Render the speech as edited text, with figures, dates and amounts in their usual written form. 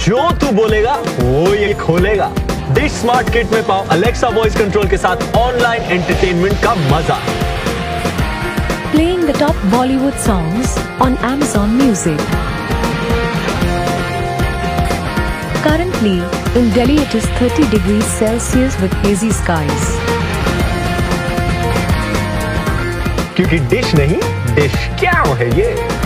जो तू बोलेगा वो ये खोलेगा। डिश स्मार्ट किट में पाओ अलेक्सा वॉइस कंट्रोल के साथ ऑनलाइन एंटरटेनमेंट का मजा। Playing the top Bollywood songs on Amazon Music. Currently, in Delhi it is 30 degrees Celsius with hazy skies. क्योंकि डिश नहीं, डिश क्या है ये।